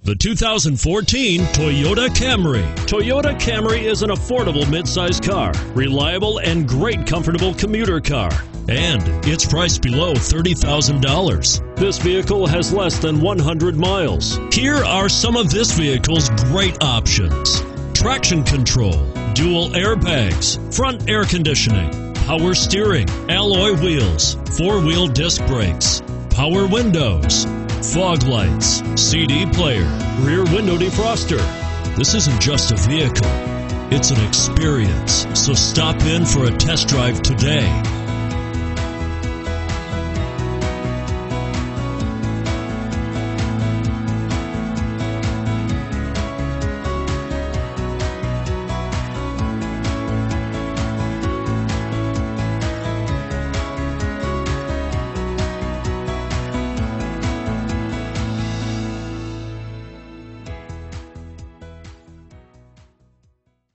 The 2014 Toyota Camry. Toyota Camry is an affordable midsize car, reliable and great comfortable commuter car, and it's priced below $30,000. This vehicle has less than 100 miles. Here are some of this vehicle's great options: traction control, dual airbags, front air conditioning, power steering, alloy wheels, four-wheel disc brakes, power windows, fog lights, CD player, rear window defroster. This isn't just a vehicle, it's an experience. So stop in for a test drive today.